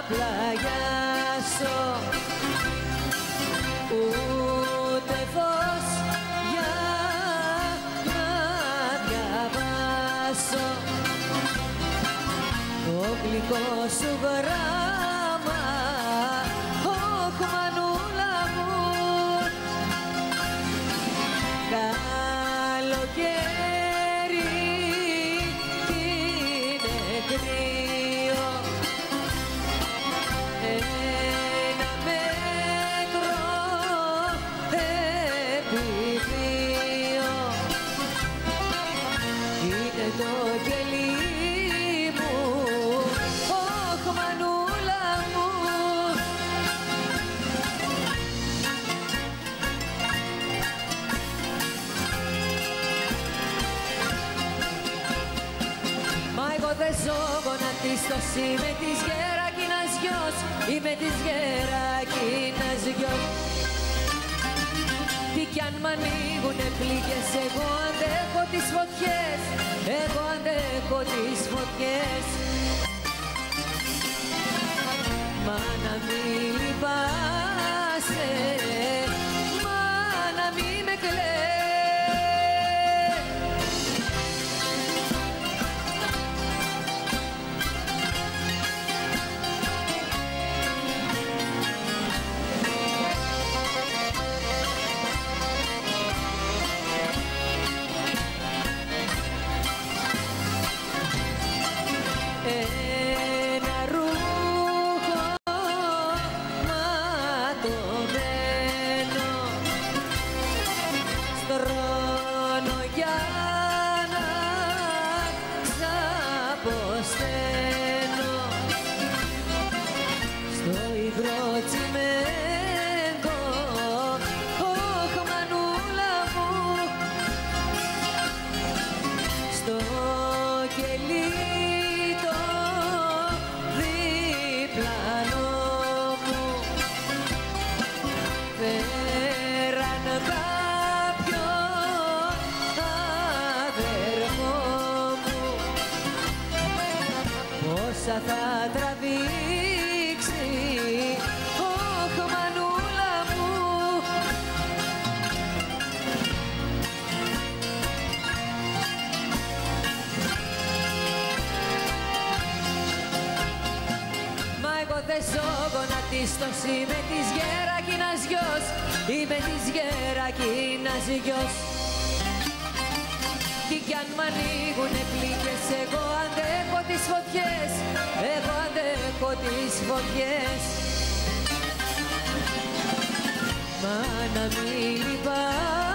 πλαγιάσω, ούτε φως για να διαβάσω το γλυκό σου γράμμα. Ωχ, μανούλα μου, καλοκαίρι είναι κρύο, ένα μέτρο επί δύο είναι το κελί μου. Ωχ, μανούλα μου, μα εγώ δεν ζω γονατίστος, είμαι της Γερακίνας γιος, είμαι της Γερακίνας γιος. Τι κι αν μ' ανοίγουνε πληγές, εγώ αντέχω τις φωτιές, εγώ αντέχω τις φωτιές. Μα να μη λυπάσαι, μα να μη με κλαις. Ένα ρούχο ματωμένο στρώνω για να ξαποσταίνω στο υγρό τσιμέντο. Ωχ, μανούλα μου, στο κελί φέραν κάποιον αδερφό μου, πόσα θα τραβήξει. Ωχ, μανούλα μου, μα εγώ δεν ζω γονατίστος, είμαι της Γερακίνας γιος, είμαι της Γερακίνας γιος. Τι κι αν μ' ανοίγουνε πληγές, εγώ αντέχω τις φωτιές, εγώ αντέχω τις φωτιές. Μα να μη λυπάσαι,